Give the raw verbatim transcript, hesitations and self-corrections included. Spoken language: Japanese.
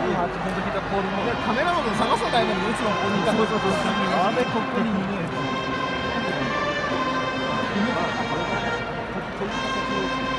あっち本当にポールの。 カメラマンも探そうかいのにいつもここにいた。 そうそうそう。あれここにいね。